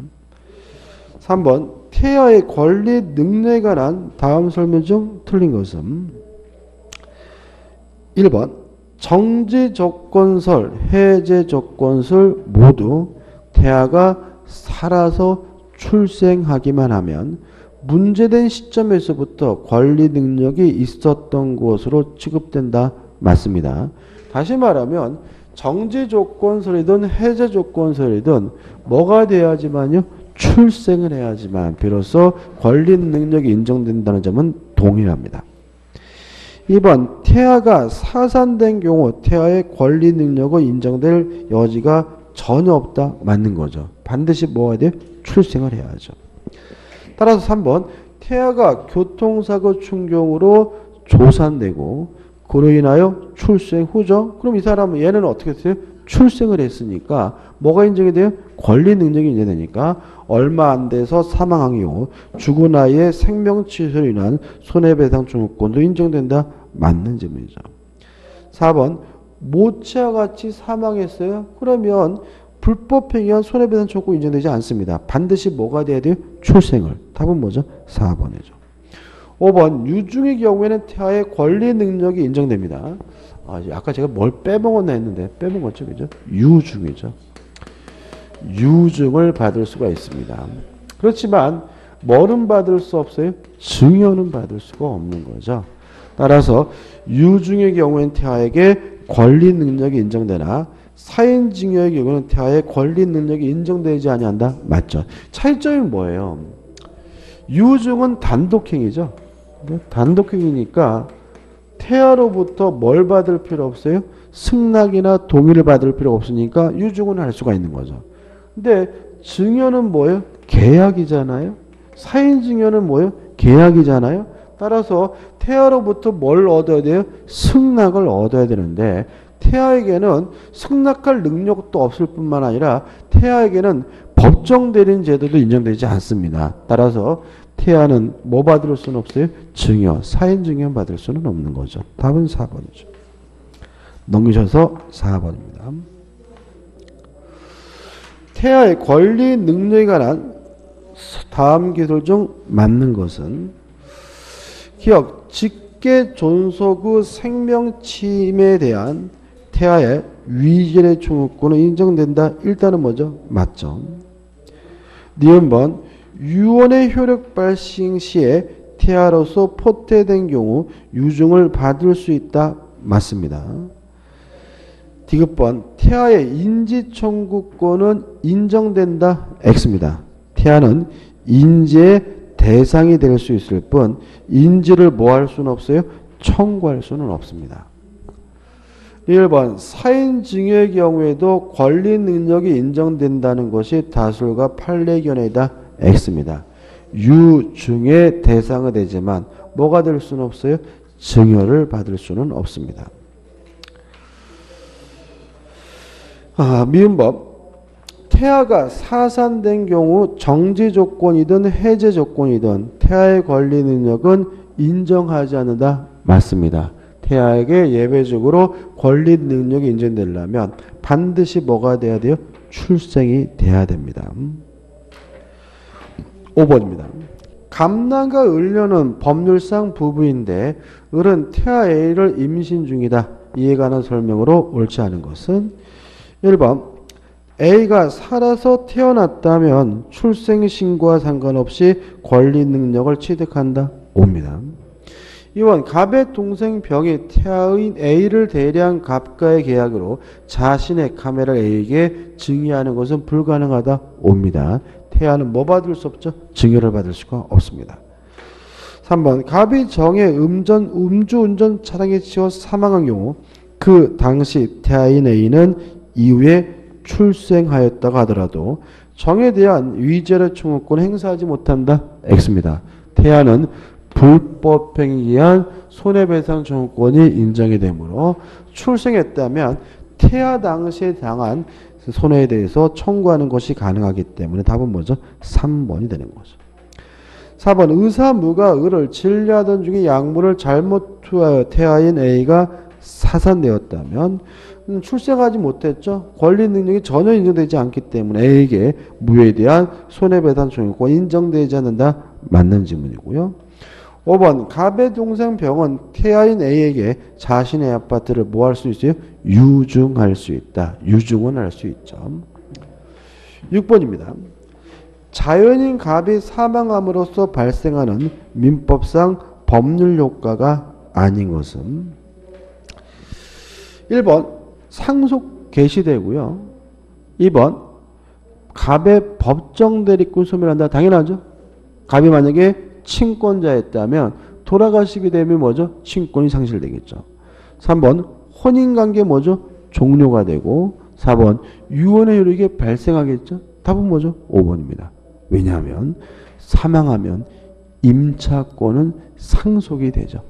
삼 번 태아의 권리 능력에 관한 다음 설명 중 틀린 것은 일 번 정지 조건설, 해제 조건설 모두 태아가 살아서 출생하기만 하면 문제된 시점에서부터 권리 능력이 있었던 것으로 취급된다. 맞습니다. 다시 말하면 정지 조건설이든 해제 조건설이든 뭐가 돼야지만요? 출생을 해야지만 비로소 권리 능력이 인정된다는 점은 동일합니다. 이 번 태아가 사산된 경우 태아의 권리 능력은 인정될 여지가 전혀 없다. 맞는 거죠. 반드시 뭐가 돼요? 출생을 해야죠. 따라서 삼 번 태아가 교통사고 충격으로 조산되고 그로 인하여 출생 후죠. 그럼 이 사람은 얘는 어떻게 했어요? 출생을 했으니까 뭐가 인정이 돼요? 권리 능력이 인정되니까 얼마 안 돼서 사망한 경우 죽은 아이의 생명 취소로 인한 손해배상 청구권도 인정된다. 맞는 질문이죠. 사 번 모체와 같이 사망했어요. 그러면 불법 행위한 손해배상 청구권 인정되지 않습니다. 반드시 뭐가 돼야 돼요? 출생을. 답은 뭐죠? 사 번이죠. 오 번 유증의 경우에는 태아의 권리 능력이 인정됩니다. 아, 아까 제가 뭘 빼먹었나 했는데 빼먹었죠. 그죠? 유증이죠. 유증을 받을 수가 있습니다. 그렇지만 뭐는 받을 수 없어요? 증여는 받을 수가 없는 거죠. 따라서 유증의 경우에는 태아에게 권리 능력이 인정되나 사인증여의 경우는 태아의 권리 능력이 인정되지 아니한다. 맞죠. 차이점이 뭐예요? 유증은 단독행위죠. 단독행위니까 태아로부터 뭘 받을 필요 없어요? 승낙이나 동의를 받을 필요 없으니까 유증은 할 수가 있는 거죠. 근데 증여는 뭐예요? 계약이잖아요. 사인증여는 뭐예요? 계약이잖아요. 따라서 태아로부터 뭘 얻어야 돼요? 승낙을 얻어야 되는데 태아에게는 승낙할 능력도 없을 뿐만 아니라 태아에게는 법정 대리인 제도도 인정되지 않습니다. 따라서 태아는 뭐 받을 수는 없어요? 증여, 사인증여 받을 수는 없는 거죠. 답은 사 번이죠. 넘기셔서 사 번입니다. 태아의 권리 능력에 관한 다음 기술 중 맞는 것은 기억, 직계 존속 후 생명 침해에 대한 태아의 위전의 청구권은 인정된다. 일단은 뭐죠? 맞죠. 니은 번 유언의 효력 발생 시에 태아로서 포태된 경우 유증을 받을 수 있다. 맞습니다. 디귿번 태아의 인지 청구권은 인정된다. X입니다. 태아는 인지의 대상이 될 수 있을 뿐 인지를 뭐 할 수는 없어요? 청구할 수는 없습니다. 일 번 사인증여의 경우에도 권리 능력이 인정된다는 것이 다술과 판례견해이다. X입니다. 유증의 대상이 되지만 뭐가 될 수는 없어요? 증여를 받을 수는 없습니다. 아, 미음법 태아가 사산된 경우 정지 조건이든 해제 조건이든 태아의 권리 능력은 인정하지 않는다. 맞습니다. 태아에게 예외적으로 권리 능력이 인정되려면 반드시 뭐가 돼야 돼요? 출생이 돼야 됩니다. 오 번입니다. 감남과 을녀는 법률상 부부인데 을은 태아 A를 임신 중이다. 이에 관한 설명으로 옳지 않은 것은 일 번 A가 살아서 태어났다면 출생신고와 상관없이 권리 능력을 취득한다. 옵니다. 이 번 갑의 동생 병이 태아인 A를 대리한 갑과의 계약으로 자신의 카메라 A에게 증여하는 것은 불가능하다. 옵니다. 태아는 뭐 받을 수 없죠? 증여를 받을 수가 없습니다. 삼 번 갑이 정의 음전, 음주운전 차량에 치여 사망한 경우 그 당시 태아인 A는 이후에 출생하였다고 하더라도 정에 대한 위자료 청구권을 행사하지 못한다. X입니다. 태아는 불법행위에 의한 손해배상 청구권이 인정이 되므로 출생했다면 태아 당시에 당한 손해에 대해서 청구하는 것이 가능하기 때문에 답은 뭐죠? 삼 번이 되는 거죠. 사 번 의사무가 을을 진료하던 중에 약물을 잘못 투하여 태아인 A가 사산되었다면 출생하지 못했죠. 권리 능력이 전혀 인정되지 않기 때문에 A에게 무효에 대한 손해배상 청구권 인정되지 않는다. 맞는 질문이고요. 오 번 갑의 동생 병은 태아인 A에게 자신의 아파트를 뭐 할 수 있어요? 유증할 수 있다. 유증은 할 수 있죠. 육 번입니다. 자연인 갑이 사망함으로써 발생하는 민법상 법률 효과가 아닌 것은 일 번 상속 개시되고요. 이 번 갑의 법정 대리권 소멸한다. 당연하죠. 갑이 만약에 친권자였다면 돌아가시게 되면 뭐죠? 친권이 상실되겠죠. 삼 번 혼인관계 뭐죠? 종료가 되고 사 번 유언의 효력이 발생하겠죠. 답은 뭐죠? 오 번입니다. 왜냐하면 사망하면 임차권은 상속이 되죠.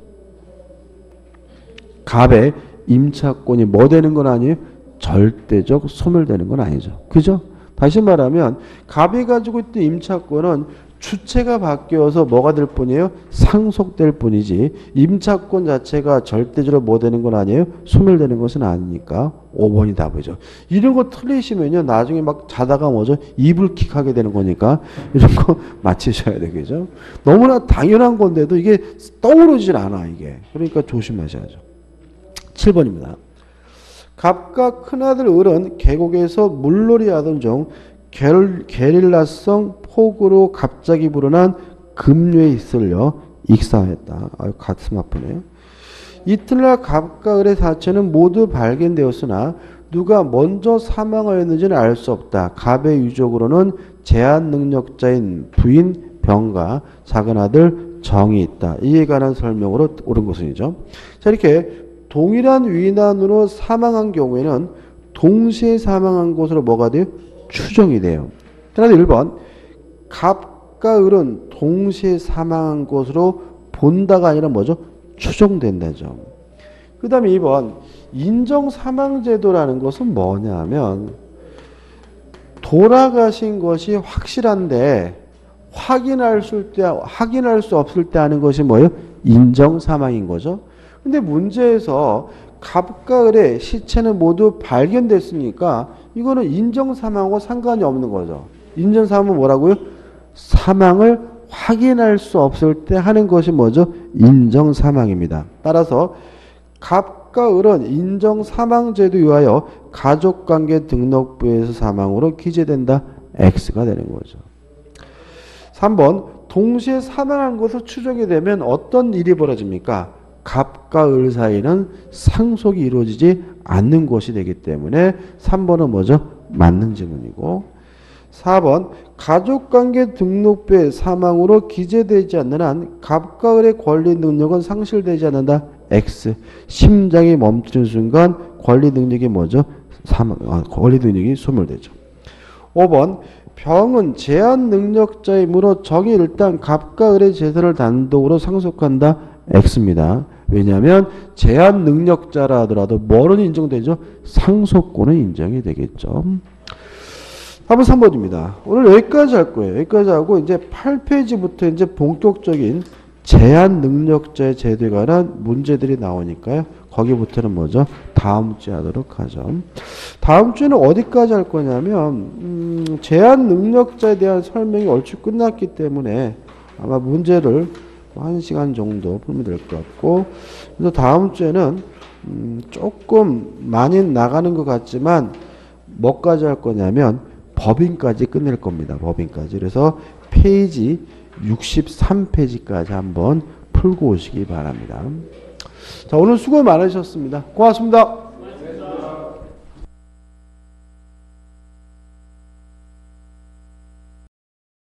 갑의 임차권이 뭐 되는 건 아니에요? 절대적 소멸되는 건 아니죠. 그죠? 다시 말하면 갑이 가지고 있던 임차권은 주체가 바뀌어서 뭐가 될 뿐이에요? 상속될 뿐이지 임차권 자체가 절대적으로 뭐 되는 건 아니에요? 소멸되는 것은 아니니까 오 번이 답이죠. 이런 거 틀리시면요 나중에 막 자다가 뭐죠? 이불킥하게 되는 거니까 이런 거 맞히셔야 되겠죠. 너무나 당연한 건데도 이게 떠오르질 않아 이게. 그러니까 조심하셔야죠. 칠 번입니다. 갑과 큰아들 을은 계곡에서 물놀이 하던 중 게릴라성 폭우로 갑자기 불어난 급류에 이끌려 익사했다. 아유, 가슴 아프네요. 이튿날 갑과 을의 사체는 모두 발견되었으나 누가 먼저 사망하였는지는 알 수 없다. 갑의 유족으로는 제한 능력자인 부인 병과 작은 아들 정이 있다. 이에 관한 설명으로 옳은 것은이죠. 자, 이렇게 동일한 위난으로 사망한 경우에는 동시에 사망한 것으로 뭐가 돼요? 추정이 돼요. 그런데 일 번 갑과 을은 동시에 사망한 것으로 본다가 아니라 뭐죠? 추정된다죠. 그 다음에 이 번 인정사망제도라는 것은 뭐냐면 돌아가신 것이 확실한데 확인할 수, 때, 확인할 수 없을 때 하는 것이 뭐예요? 인정사망인 거죠. 근데 문제에서 갑과 을의 시체는 모두 발견됐으니까 이거는 인정사망하고 상관이 없는 거죠. 인정사망은 뭐라고요? 사망을 확인할 수 없을 때 하는 것이 뭐죠? 인정사망입니다. 따라서 갑과 을은 인정사망제도에 의하여 가족관계 등록부에서 사망으로 기재된다. X가 되는 거죠. 삼 번 동시에 사망한 것으로 추정이 되면 어떤 일이 벌어집니까? 갑과 을 사이는 상속이 이루어지지 않는 것이 되기 때문에 삼 번은 뭐죠? 맞는 질문이고, 사 번 가족관계 등록부의 사망으로 기재되지 않는 한 갑과 을의 권리 능력은 상실되지 않는다. X. 심장이 멈추는 순간 권리 능력이 뭐죠? 사망, 아, 권리 능력이 소멸되죠. 오 번 병은 제한 능력자이므로 정이 일단 갑과 을의 재산을 단독으로 상속한다. X입니다. 왜냐하면 제한 능력자라 하더라도 뭐는 인정되죠? 상속권은 인정이 되겠죠. 답은 삼 번입니다. 오늘 여기까지 할 거예요. 여기까지 하고 이제 팔 페이지부터 이제 본격적인 제한 능력자의 제도에 관한 문제들이 나오니까요. 거기부터는 뭐죠? 다음 주에 하도록 하죠. 다음 주에는 어디까지 할 거냐면 음, 제한 능력자에 대한 설명이 얼추 끝났기 때문에 아마 문제를 한 시간 정도 풀면 될 것 같고, 그래서 다음 주에는 음, 조금 많이 나가는 것 같지만 뭐까지 할 거냐면 법인까지 끝낼 겁니다. 법인까지. 그래서 페이지 육십삼 페이지까지 한번 풀고 오시기 바랍니다. 자, 오늘 수고 많으셨습니다. 고맙습니다.